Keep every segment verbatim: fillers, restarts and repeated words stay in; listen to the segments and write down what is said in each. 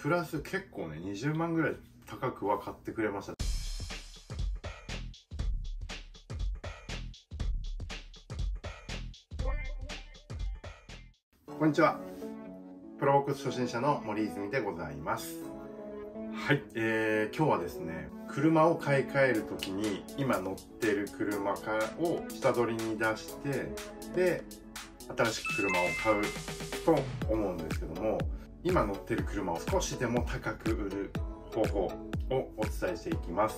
プラス結構ねにじゅうまんぐらい高くは買ってくれました。こんにちは。プロボックス初心者の森泉でございます。はい、えー、今日はですね、車を買い替えるときに今乗ってる車からを下取りに出して、で新しく車を買うと思うんですけども、今乗ってる車を少しでも高く売る方法をお伝えしていきます。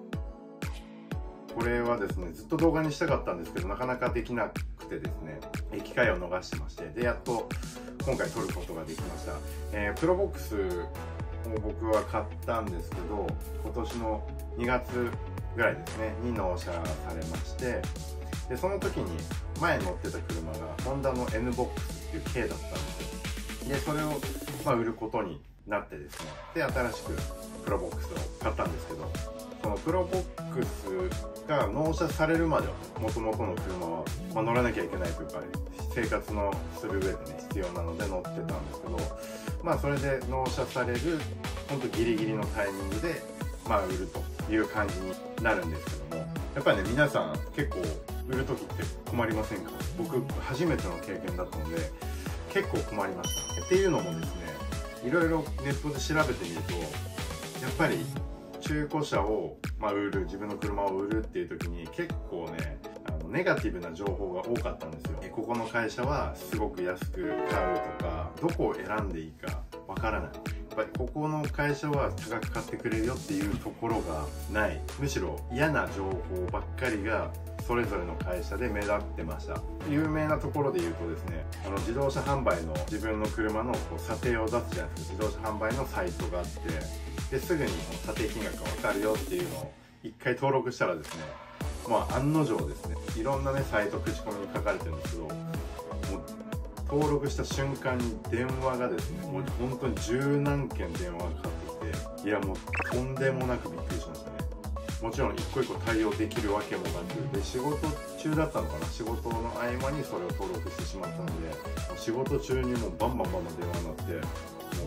これはですね、ずっと動画にしたかったんですけどなかなかできなくてですね、機会を逃してまして、でやっと今回撮ることができました。えー、プロボックスを僕は買ったんですけど、今年のにがつぐらいですねに納車されまして、でその時に前乗ってた車がホンダの エヌボックスっていう軽だったんですよ。でそれをまあ売ることになってですね、で新しくプロボックスを買ったんですけど、そのプロボックスが納車されるまではもともとの車は、まあ、乗らなきゃいけないというか、生活のする上でね必要なので乗ってたんですけど、まあそれで納車されるほんとギリギリのタイミングでまあ売るという感じになるんですけども、やっぱりね皆さん結構売る時って困りませんか？僕初めての経験だったので結構困りました。っていうのもですね、いろいろネットで調べてみると、やっぱり中古車を、まあ、売る、自分の車を売るっていう時に結構ねあのネガティブな情報が多かったんですよ。ここの会社はすごく安く買うとか、どこを選んでいいかわからない、やっぱりここの会社は高く買ってくれるよっていうところがない、むしろ嫌な情報ばっかりがそれぞれの会社で目立ってました。有名なところで言うとですね、あの自動車販売の自分の車のこう査定を出すじゃないですか、自動車販売のサイトがあって、ですぐに査定金額が分かるよっていうのを一回登録したらですね、まあ案の定ですね、いろんなねサイト口コミに書かれてるんですけど、もう登録した瞬間に電話がですね、もう本当に十何件電話がかかってきて、いやもうとんでもなくびっくりしましたね。もちろん一個一個対応できるわけもなく、で仕事中だったのかな、仕事の合間にそれを登録してしまったので、もう仕事中にもうバンバンバンバン電話になって、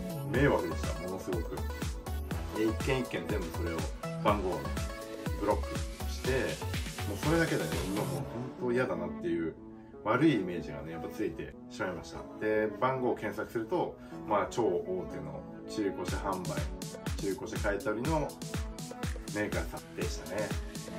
もう迷惑でした、ものすごく。で一件一件全部それを番号を、ね、ブロックして、もうそれだけでね今もう本当嫌だなっていう悪いイメージがねやっぱついてしまいました。で番号を検索すると、まあ超大手の中古車販売、中古車買い取りのメーカーさんでしたね。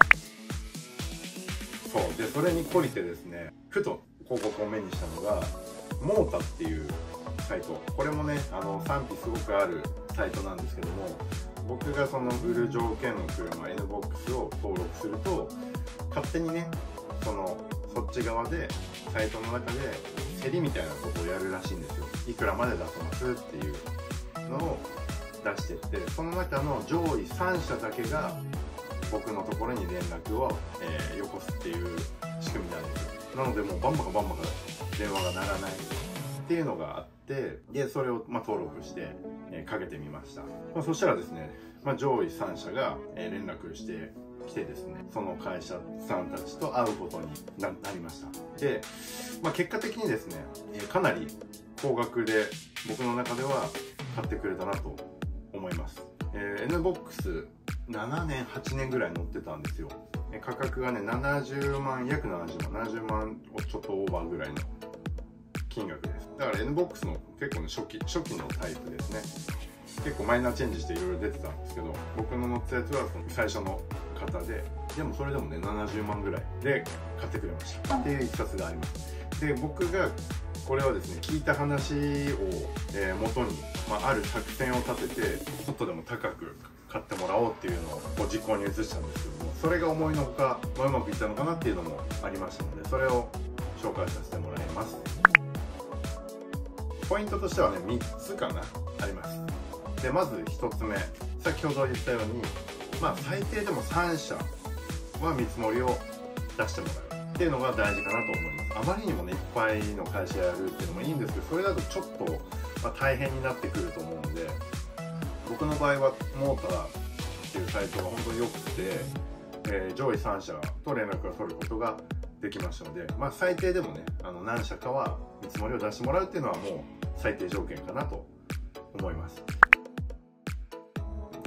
そうで、それに懲りてですね、ふと広告を目にしたのがモータっていうサイト。これもねあの賛否すごくあるサイトなんですけども、僕がその売る条件の車 エヌボックスを登録すると、勝手にねそのそっち側でサイトの中で競りみたいなことをやるらしいんですよ。いくらまで出せますっていうのを出していって、その中の上位さん社だけが僕のところに連絡を、えー、よこすっていう仕組みなんですよ。なのでもうバンバカバンバカ電話が鳴らないっていうのがあって、でそれを、まあ、登録して、えー、かけてみました。まあ、そしたらですね、まあ、上位さん社が、えー、連絡してきてですね、その会社さんたちと会うことに な, なりました。で、まあ、結果的にですね、えー、かなり高額で僕の中では買ってくれたなと思います。えー、エヌボックスななねんはちねんぐらい乗ってたんですよ。えー、価格がねななじゅうまん、約ななじゅうまん、ななじゅうまんをちょっとオーバーぐらいの金額です。だから エヌボックスの結構ね初期初期のタイプですね。結構マイナーチェンジしていろいろ出てたんですけど、僕の乗ったやつはその最初の方で、でもそれでもねななじゅうまんぐらいで買ってくれましたっていういきさつがあります。で僕がこれはですね、聞いた話を、えー、元に、まあ、ある作戦を立ててちょっとでも高く買ってもらおうっていうのをこう実行に移したんですけども、それが思いのほか、まあ、うまくいったのかなっていうのもありましたので、それを紹介させてもらいます。ポイントとしてはねみっつかなあります。でまずひとつめ、先ほど言ったように、まあ、最低でもさん社は見積もりを出してもらうっていうのが大事かなと思います。あまりにもねいっぱいの会社やるっていうのもいいんですけど、それだとちょっと、まあ、大変になってくると思うので、僕の場合はモーターっていうサイトが本当に良くて、えー、上位さん社と連絡を取ることができましたので、まあ、最低でもねあの何社かは見積もりを出してもらうっていうのはもう最低条件かなと思います。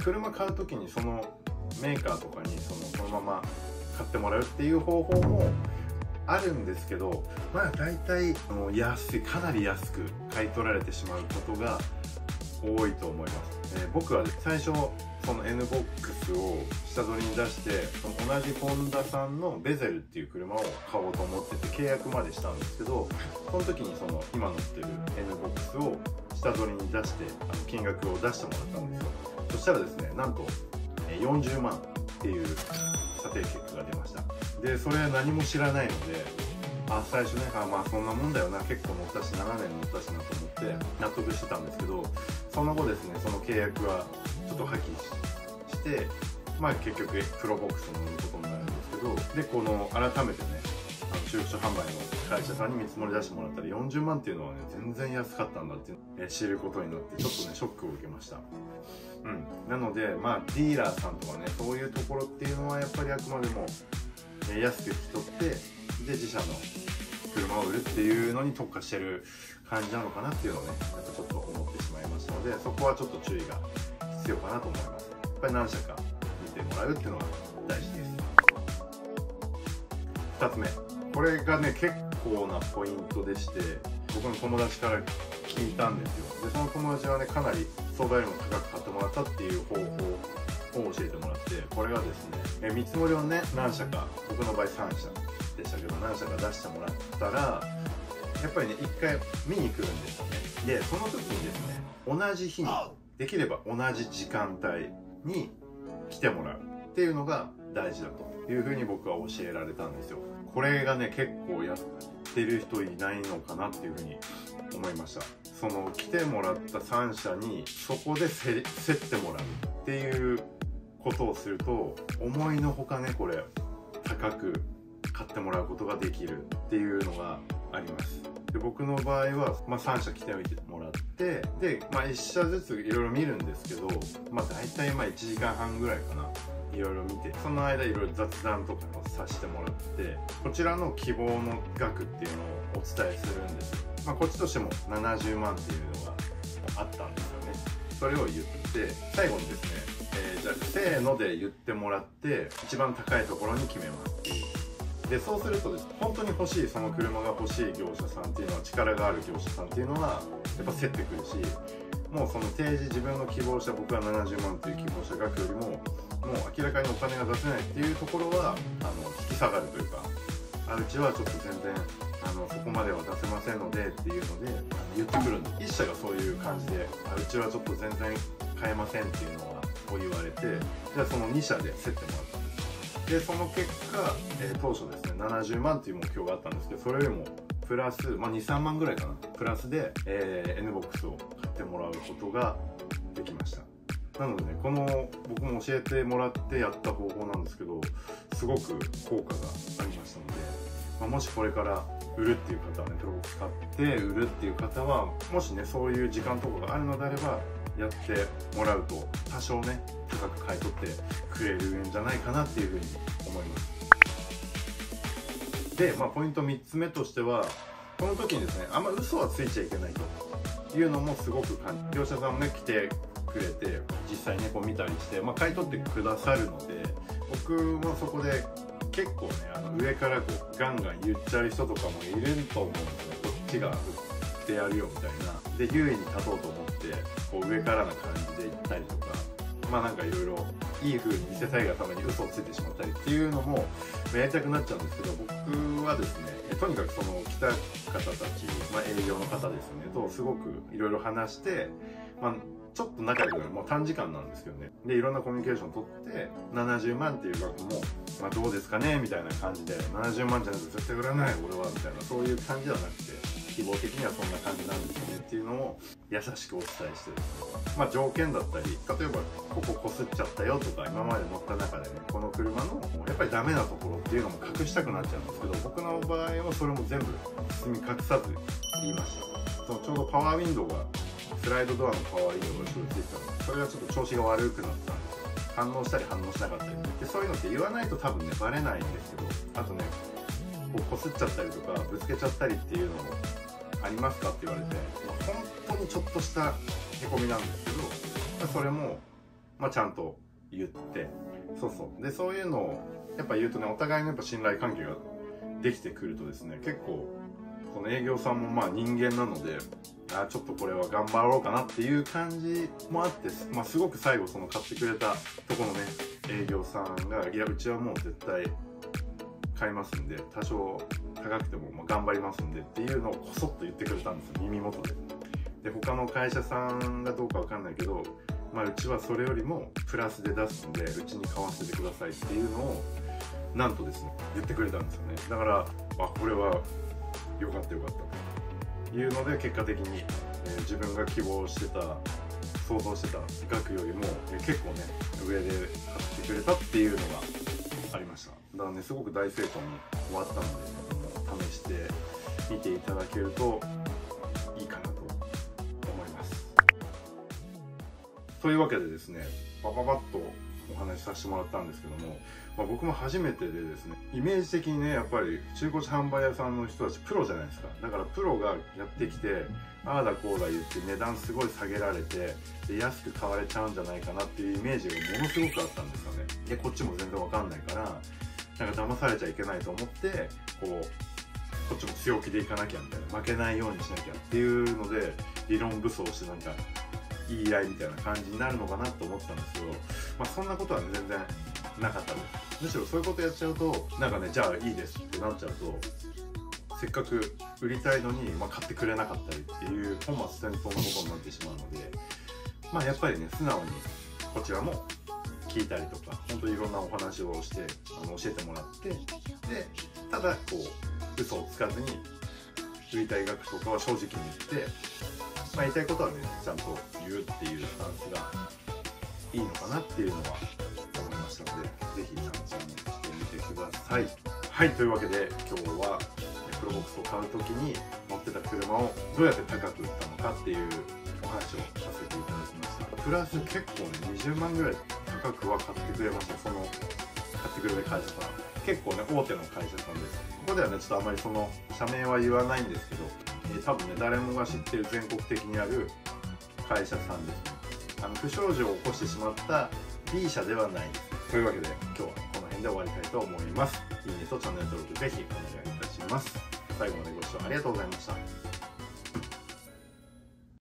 車買う時にそのメーカーとかにそのそのまま買ってもらうっていう方法もあるんですけど、まあ大体安い、かなり安く買い取られてしまうことが多いと思います。えー、僕は最初その N ボックスを下取りに出して、その同じホンダさんのベゼルっていう車を買おうと思ってて契約までしたんですけど、その時にその今乗ってる N ボックスを下取りに出してあの金額を出してもらったんですよ。そしたらですね、なんとよんじゅうまんっていう査定結果が出ました。でそれ何も知らないので、あ最初ね、あまあそんなもんだよな、結構乗ったしななねん乗ったしなと思って納得してたんですけど、その後ですね、その契約はちょっと破棄して、まあ結局プロボックスを乗ることになるんですけど、でこの改めてね、あの中古車販売の会社さんに見積もり出してもらったらよんじゅうまんっていうのはね、全然安かったんだっていう知ることになって、ちょっとねショックを受けました。うん、なのでまあディーラーさんとかね、そういうところっていうのはやっぱりあくまでも安く引き取って、で自社の車を売るっていうのに特化してる感じなのかなっていうのをね、やっぱちょっと思ってしまいましたので、そこはちょっと注意が必要かなと思います。やっぱり何社か見てもらうっていうのが大事です。ふたつめ、これがね結構なポイントでして、僕の友達から聞いたんですよ。でその友達はね、かなり相場よりも高く買ってもらったっていう方法を教えてもらって、これがですね、え見積もりをね何社か、僕の場合さんしゃでしたけど何社か出してもらったら、やっぱりね一回見に来るんですよね。でその時にですね、同じ日にできれば同じ時間帯に来てもらうっていうのが大事だというふうに僕は教えられたんですよ。これがね結構やってる人いないのかなっていうふうに思いました。その来てもらったさん社にそこで競ってもらうっていうことをすると、思いのほかねこれ高く買ってもらうことができるっていうのがあります。で僕の場合は、まあ、さん社来てみてもらって、で、まあ、いっ社ずついろいろ見るんですけど、まあ、大体まあいちじかんはんぐらいかな、いろいろ見て、その間いろいろ雑談とかをさせてもらって、こちらの希望の額っていうのをお伝えするんですよ。まあ、こっちとしてもななじゅうまんっていうのがあったんですよね。それを言って最後にですね、えー、じゃあせーので言ってもらって一番高いところに決めますっていう。でそうするとです、本当に欲しい、その車が欲しい業者さんっていうのは、力がある業者さんっていうのはやっぱ競ってくるし、もうその提示、自分の希望した僕はななじゅうまんっていう希望した額よりももう明らかにお金が出せないっていうところはあの引き下がるというか、あうちはちょっと全然あのそこまでは出せませんのでっていうので言ってくるんです。一社がそういう感じで、あうちはちょっと全然買えませんっていうのはこう言われて、じゃあそのに社で競ってもらったんです。でその結果、えー、当初ですねななじゅうまんっていう目標があったんですけど、それよりもプラス、まあ、にさんまんぐらいかな、プラスで、えー、N ボックスを買ってもらうことができました。なのでね、この僕も教えてもらってやった方法なんですけど、すごく効果がありましたので、まあ、もしこれから売るっていう方はね、プロボックス買って売るっていう方は、もしねそういう時間とかがあるのであればやってもらうと多少ね高く買い取ってくれるんじゃないかなっていうふうに思います。で、まあ、ポイントみっつめとしては、この時にですね、あんま嘘はついちゃいけないというのもすごく感じ、業者さんもね来てくれて実際ねこう見たりして、まあ、買い取ってくださるので、僕もそこで結構ねあの上からこうガンガン言っちゃう人とかもいると思うんですね。こっちが売ってやるよみたいな、で優位に立とうと思ってこう上からな感じで言ったりとか、まあなんかいろいろいい風に見せたいがために嘘をついてしまったりっていうのもやりたくなっちゃうんですけど、僕はですねとにかくその来た方たち、まあ、営業の方ですねとすごくいろいろ話して、まあちょっと仲良くなる、もう短時間なんですけどね、でいろんなコミュニケーションを取ってななじゅうまんっていう額も、まあ、どうですかねみたいな感じで、ななじゅうまんじゃなくて絶対売らない俺はみたいな、そういう感じではなくて、希望的にはそんな感じなんですよねっていうのを優しくお伝えしてですね、まあ条件だったり、例えばこここすっちゃったよとか、今まで乗った中でねこの車のやっぱりダメなところっていうのも隠したくなっちゃうんですけど、僕の場合はそれも全部包み隠さず言いました。そのちょうどパワーウィンドウが、スライドドアのパワーウィンドウが後ろについてたので、それがちょっと調子が悪くなったんですよ。反応したり反応しなかったりで、そういうのって言わないと多分ねバレないんですけど、あとねこうこすっちゃったりとかぶつけちゃったりっていうのもありますかって言われて、まあ、本当にちょっとしたへこみなんですけど、それもまあ、ちゃんと言って、そうそうでそういうのをやっぱ言うとね、お互いのやっぱ信頼関係ができてくるとですね、結構その営業さんもまあ人間なので、あちょっとこれは頑張ろうかなっていう感じもあって、まあ、すごく最後その買ってくれたとこのね営業さんが、いやうちはもう絶対買いますんで、多少高くてもまあ頑張りますんでっていうのをこそっと言ってくれたんですよ、耳元で。で他の会社さんがどうかわかんないけど、まあ、うちはそれよりもプラスで出すんで、うちに買わせてくださいっていうのをなんとですね言ってくれたんですよね。だからあこれは良かった良かったというので、結果的に、えー、自分が希望してた想像してた額よりも、えー、結構ね上で買ってくれたっていうのがありました。だからねすごく大成功に終わったので、ね、試してみていただけるといいかなと思います。というわけでですね、バババッとお話しさせてもらったんですけども、まあ、僕も初めてでですね、イメージ的にねやっぱり中古車販売屋さんの人たちプロじゃないですか。だからプロがやってきてああだこうだ言って値段すごい下げられて、で安く買われちゃうんじゃないかなっていうイメージがものすごくあったんですよね。でこっちも全然わかんないから、なんか騙されちゃいけないと思って、こうこっちも強気でいかなきゃみたいな、負けないようにしなきゃっていうので理論武装してなんか言い合いみたいな感じになるのかなと思ってたんですけど、まあ、そんなことは、ね、全然なかったです。むしろそういうことやっちゃうと、なんかねじゃあいいですってなっちゃうと、せっかく売りたいのに、まあ、買ってくれなかったりっていう本末転倒なことになってしまうので、まあやっぱりね素直にこちらも聞いたりとか、本当にいろんなお話をしてあの教えてもらって、でただこう嘘をつかずに売りたい額とかは正直に言って、まあ、言いたいことはねちゃんと言うっていうスタンスがいいのかなっていうのは思いましたので、ぜひ参考にしてみてください。はい、というわけで今日はプロボックスを買う時に乗ってた車をどうやって高く売ったのかっていうお話をさせていただきました。プラス結構ねにじゅうまんぐらい高くは買ってくれました。その買ってくれる会社さん結構ね大手の会社さんです。ここではねちょっとあまりその社名は言わないんですけど、えー、多分ね誰もが知ってる全国的にある会社さんですね。あの不祥事を起こしてしまった B 社ではないです。というわけで今日はこの辺で終わりたいと思います。いいねとチャンネル登録ぜひお願いいたします。最後までご視聴ありがとうございました。